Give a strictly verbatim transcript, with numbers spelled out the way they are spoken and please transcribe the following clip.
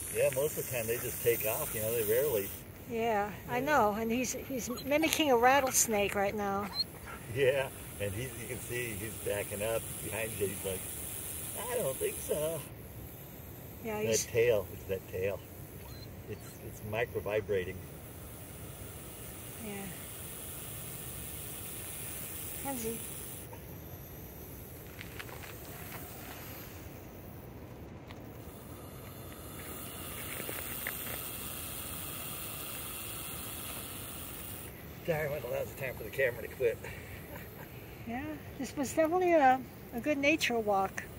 Yeah, most of the time they just take off, you know, they rarely. Yeah, I know, and he's he's mimicking a rattlesnake right now. Yeah, and he's, you can see he's backing up behind you. He's like, I don't think so. Yeah, That he's tail, it's that tail. It's it's micro vibrating. yeah. Kenzie. Darn, well, that was the time for the camera to quit. Yeah, this was definitely a, a good nature walk.